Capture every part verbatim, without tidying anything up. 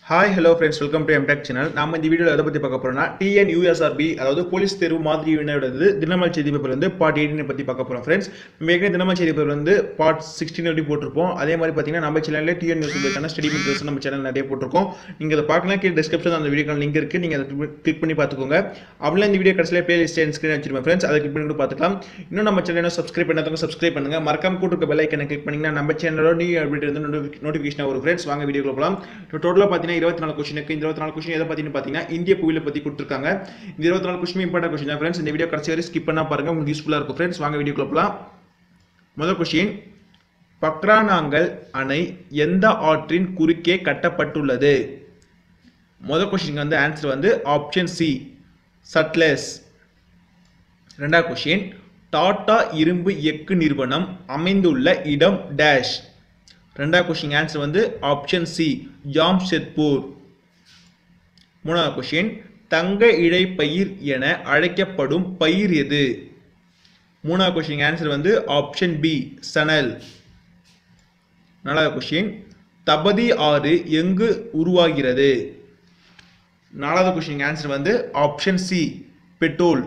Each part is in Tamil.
Hi hello friends welcome to Mtech channel. நம்ம இந்த வீடியோவில் எதை பற்றி பார்க்க போகிறோம்னா டிஎன் யூஎஸ்ஆர்பி அதாவது போலீஸ் தேர்வு மாதிரி வினோடது தினமல் செய்தி பேப்பர் வந்து பார்ட் எயிட்டீன் பற்றி பார்க்க போகிறோம் ஃப்ரெண்ட்ஸ். நம்ம ஏற்கனவே தினமல் செய்தி பேப்பர் வந்து பார்ட் சிக்ஸ்டீன் வரைக்கும் போட்டிருப்போம். அதே மாதிரி பார்த்தீங்கன்னா நம்ம சேனலில் டிஎன் நியூஸ் ஸ்டடி மெட்டீரியல்ஸ் நம்ம சேனல் நிறைய போட்டிருக்கோம். நீங்கள் அதை பார்க்கலாம், கீழே டிஸ்கிரிப்ஷன் அந்த வீடியோ லிங்க் இருக்குது, நீங்கள் அதை கிளிக் பண்ணி பார்த்துக்கோங்க. அப்படிலாம் இந்த வீடியோ கடைசியில் பிளேலிஸ்ட் ஸ்க்ரீன் வச்சிருப்பேன் ஃப்ரெண்ட்ஸ், அதை கிளிக் பண்ணி பார்த்துக்கலாம். இன்னும் நம்ம சேனலை சப்ஸ்கிரைப் பண்ணாதவங்க சப்ஸ்கிரைப் பண்ணுங்க, மறக்காம கூட இருக்க பெல் ஐக்கனை கிளிக் பண்ணிங்கன்னா நம்ம சேனலோட நியூ அப்டேட் வந்து நோட்டிஃபிகேஷன் வரும் ஃப்ரெண்ட்ஸ். வாங்க வீடியோக்குள்ள போகலாம். டோட்டலாக பார்த்தீங்கன்னா இருபத்தி நாலு கொஸ்டினுக்கு இந்த இருபத்தி நாலு கொஸ்டின் எதை பத்தின்னு பார்த்தீங்கன்னா இந்திய புவியியலை பத்தி கொடுத்துருக்காங்க. இந்த இருபத்தி நாலு கொஸ்டின் இம்பார்ட்டன்ட் கொஸ்டின் தான் ஃப்ரெண்ட்ஸ். இந்த வீடியோ கடைசி வரை ஸ்கிப் பண்ணா பாருங்க, உங்களுக்கு யூஸ்ஃபுல்லா இருக்கும் ஃப்ரெண்ட்ஸ். வாங்க வீடியோக்குள்ள போகலாம். முதல் கொஸ்டின், பக்ரானாங்கல் அணை எந்த ஆற்றின் குறுக்கே கட்டப்பட்டுள்ளது? முதல் கொஸ்டினுக்கு வந்து ஆன்சர் வந்து ஆப்ஷன் சி சட்லெஸ். ரெண்டாவது கொஸ்டின், டாடா இரும்பு எஃகு நிறுவனம் அமைந்துள்ள இடம் டேஷ். ரெண்டாவது கொஸ்டின் ஆன்சர் வந்து ஆப்ஷன் சி ஜாம்ஷெத்பூர். மூணாவது கொஸ்டின், தங்க இழைப்பயிர் என அழைக்கப்படும் பயிர் எது? மூணாவது கொஸ்டின் ஆன்சர் வந்து ஆப்ஷன் பி சணல். நாலாவது கொஸ்டின், தபதி ஆறு எங்கு உருவாகிறது? நாலாவது கொஸ்டின் ஆன்சர் வந்து ஆப்ஷன் சி பெட்ரோல்.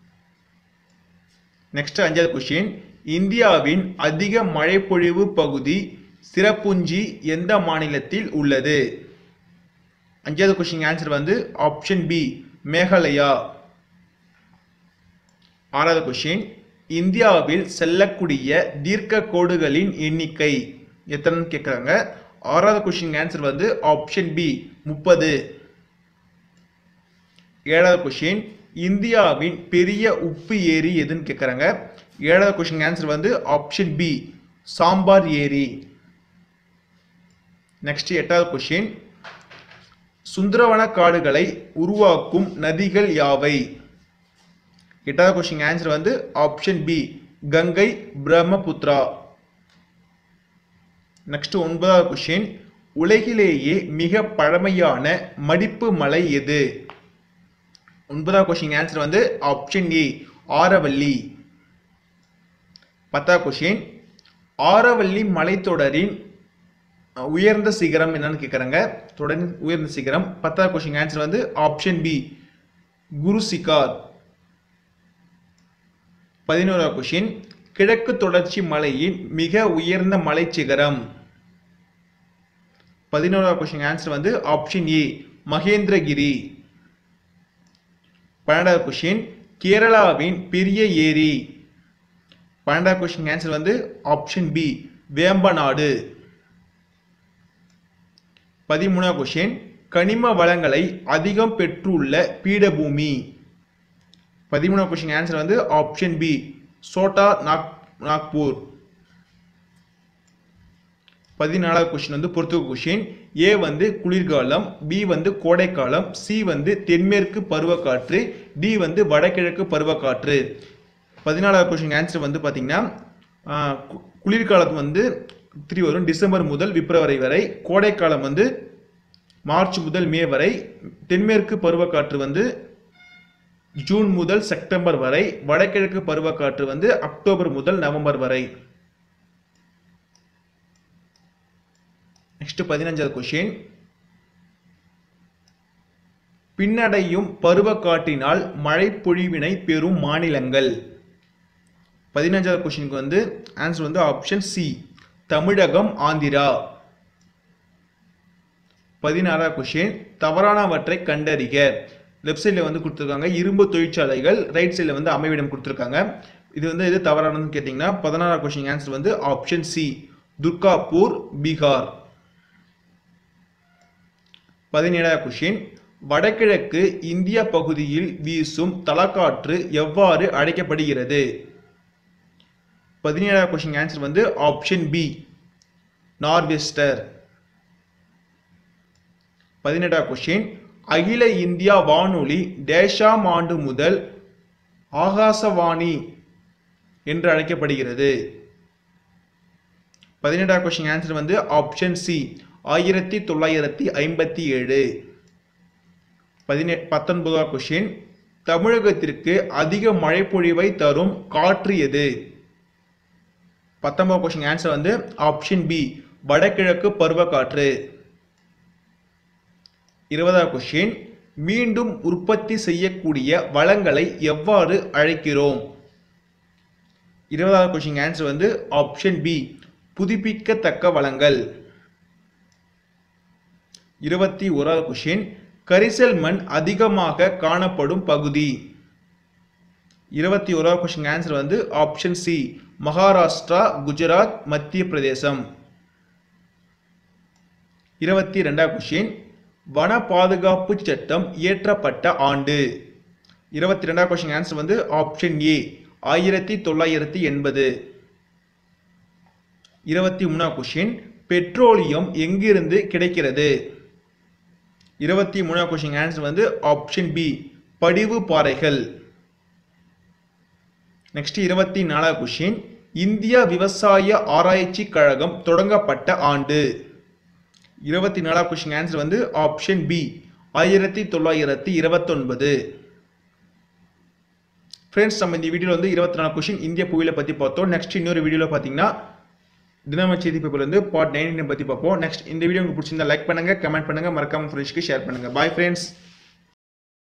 நெக்ஸ்ட் அஞ்சாவது கொஸ்டின், இந்தியாவின் அதிக மழைப்பொழிவு பகுதி சிறப்புஞ்சி எந்த மாநிலத்தில் உள்ளது? அஞ்சாவது கொஸ்டின் ஆன்சர் வந்து ஆப்ஷன் பி மேகாலயா. ஆறாவது கொஸ்டின், இந்தியாவில் செல்லக்கூடிய தீர்க்க கோடுகளின் எண்ணிக்கை எத்தனை கேட்குறாங்க. ஆறாவது கொஸ்டின் ஆன்சர் வந்து ஆப்ஷன் பி முப்பது. ஏழாவது கொஸ்டின், இந்தியாவின் பெரிய உப்பு ஏரி எதுன்னு கேட்குறாங்க. ஏழாவது கொஸ்டின் ஆன்சர் வந்து ஆப்ஷன் பி சாம்பார் ஏரி. நெக்ஸ்ட் எட்டாவது கொஸ்டின், சுந்தரவன காடுகளை உருவாக்கும் நதிகள் யாவை? எட்டாவது கொஸ்டின் ஆன்சர் வந்து option B Ganga Brahmaputra. Next ஒன்பதாவது கொஸ்டின், உலகிலேயே மிக பழமையான மடிப்பு மலை எது? ஒன்பதாவது கொஸ்டின் ஆன்சர் வந்து ஆப்ஷன் ஏ ஆரவல்லி. பத்தாவது கொஸ்டின், ஆரவல்லி மலைத்தொடரின் உயர்ந்த சிகரம் என்னன்னு கேட்குறாங்க. தொடரின் உயர்ந்த சிகரம். பத்தாவது கொஸ்டின் ஆன்சர் வந்து ஆப்ஷன் பி குரு சிகார். பதினோராவது கொஸ்டின், கிழக்கு தொடர்ச்சி மலையின் மிக உயர்ந்த மலை சிகரம். பதினோராவது கொஸ்டின் ஆன்சர் வந்து ஆப்ஷன் ஏ மகேந்திரகிரி. பன்னெண்டாவது கொஸ்டின், கேரளாவின் பெரிய ஏரி. பன்னெண்டாவது கொஸ்டின் ஆன்சர் வந்து ஆப்ஷன் பி வேம்பநாடு. பதிமூணாவது கொஸ்டின், கனிம வளங்களை அதிகம் பெற்றுள்ள பீடபூமி. பதிமூணாவது கொஸ்டின் ஆன்சர் வந்து ஆப்ஷன் பி சோட்டா நாக்பூர். பதினாலாவது கொஸ்டின் வந்து பொறுத்துக்க கொஸ்டின். ஏ வந்து குளிர்காலம், பி வந்து கோடைக்காலம், சி வந்து தென்மேற்கு பருவக்காற்று, டி வந்து வடகிழக்கு பருவக்காற்று. பதினாலாவது கொஸ்டின் ஆன்சர் வந்து பார்த்தீங்கன்னா குளிர்காலம் வந்து த்ரீ வரும், டிசம்பர் முதல் பிப்ரவரி வரை. கோடைக்காலம் வந்து மார்ச் முதல் மே வரை. தென்மேற்கு பருவக்காற்று வந்து ஜூன் முதல் செப்டம்பர் வரை. வடகிழக்கு பருவக்காற்று வந்து அக்டோபர் முதல் நவம்பர் வரை. நெக்ஸ்ட் பதினஞ்சாவது கொஸ்டின், பின்னடையும் பருவக்காற்றினால் மழை பொழிவினை பெறும் மாநிலங்கள். பதினஞ்சாவது கொஸ்டினுக்கு வந்து ஆன்சர் வந்து ஆப்ஷன் சி தமிழகம் ஆந்திரா. பதினாறாவது கொஸ்டின், தவறானவற்றை கண்டறிக. லெஃப்ட் சைடில் வந்து கொடுத்துருக்காங்க இரும்பு தொழிற்சாலைகள், ரைட் சைடில் வந்து அமைவிடம் கொடுத்துருக்காங்க. இது வந்து எது தவறானதுன்னு கேட்டிங்கன்னா பதினாறாவது கொஸ்டின் ஆன்சர் வந்து ஆப்ஷன் சி துர்காப்பூர் பீகார். பதினேழாவது கொஸ்டின், வடகிழக்கு இந்திய பகுதியில் வீசும் தலக்காற்று எவ்வாறு அழைக்கப்படுகிறது? பதினேழாவது கொஸ்டின் ஆன்சர் வந்து ஆப்ஷன் பி நார்வெஸ்டர். பதினெட்டாவது கொஸ்டின், அகில இந்தியா வானொலி டேஷாம் ஆண்டு முதல் ஆகாசவாணி என்று அழைக்கப்படுகிறது? பதினெட்டாவது கொஸ்டின் ஆன்சர் வந்து ஆப்ஷன் சி ஆயிரத்தி தொள்ளாயிரத்தி ஐம்பத்தி ஏழு. பதினெ பத்தொன்பதாவது கொஸ்டின், தமிழகத்திற்கு அதிக மழைப்பொழிவை தரும் காற்று எது? பத்தொன்பதாவது கொஸ்டின் ஆன்சர் வந்து ஆப்ஷன் பி வடகிழக்கு பருவக்காற்று. இருபதாவது கொஸ்டின் மீண்டும் உற்பத்தி செய்யக்கூடிய வளங்களை எவ்வாறு அழைக்கிறோம்? இருபதாவது கொஸ்டின் ஆன்சர் வந்து ஆப்ஷன் பி புதுப்பிக்கத்தக்க வளங்கள். இருபத்தி ஓராவது கொஸ்டின் கரிசல் மண் அதிகமாக காணப்படும் பகுதி. இருபத்தி ஓராவது கொஸ்டின் ஆன்சர் வந்து ஆப்ஷன் சி மகாராஷ்டிரா, குஜராத், மத்திய பிரதேசம். இருபத்தி ரெண்டாவது கொஸ்டின் வன பாதுகாப்பு சட்டம் இயற்றப்பட்ட ஆண்டு. இருபத்தி ரெண்டாவது கொஸ்டின் ஆன்சர் வந்து ஆப்ஷன் ஏ ஆயிரத்தி தொள்ளாயிரத்தி எண்பது. இருபத்தி மூணாவது கொஸ்டின் பெட்ரோலியம் எங்கிருந்து கிடைக்கிறது? இருபத்தி மூணாவது கொஸ்டின் ஆன்சர் வந்து ஆப்ஷன் பி படிவு பாறைகள். நெக்ஸ்ட் இருபத்தி நாலாவது கொஸ்டின் இந்திய விவசாய ஆராய்ச்சி கழகம் தொடங்கப்பட்ட ஆண்டு. இருபத்தி நாலாவது கொஸ்டின் ஆன்சர் வந்து ஆப்ஷன் பி ஆயிரத்தி தொள்ளாயிரத்தி இருபத்தி ஒன்பது. ஃப்ரெண்ட்ஸ், நம்ம இந்த வீடியோவில் வந்து இருபத்தி நாலு கொஸ்டின் இந்திய புவியியலை பற்றி பார்த்தோம். நெக்ஸ்ட் இன்னொரு வீடியோவில் பார்த்தீங்கன்னா தினமலர் செய்தி பேப்பர் வந்து பார்ட் நைன்டீன் பற்றி பார்ப்போம். நெக்ஸ்ட் இந்த வீடியோ உங்களுக்கு பிடிச்சிருந்தா லைக் பண்ணுங்க, கமெண்ட் பண்ணுங்க, மறக்காம ஃப்ரெண்ட்ஸ்க்கு ஷேர் பண்ணுங்க. Bye friends.